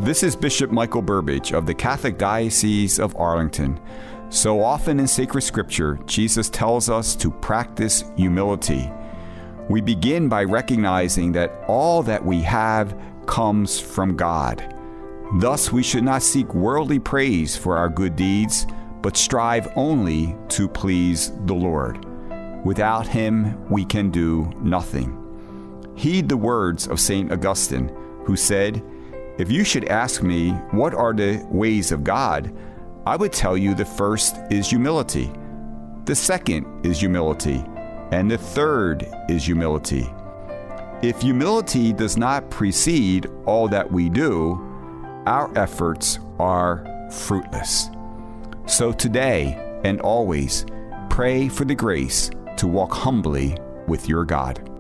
This is Bishop Michael Burbidge of the Catholic Diocese of Arlington. So often in sacred scripture, Jesus tells us to practice humility. We begin by recognizing that all that we have comes from God. Thus, we should not seek worldly praise for our good deeds, but strive only to please the Lord. Without Him, we can do nothing. Heed the words of St. Augustine, who said, "If you should ask me what are the ways of God, I would tell you the first is humility, the second is humility, and the third is humility. If humility does not precede all that we do, our efforts are fruitless." So today and always, pray for the grace to walk humbly with your God.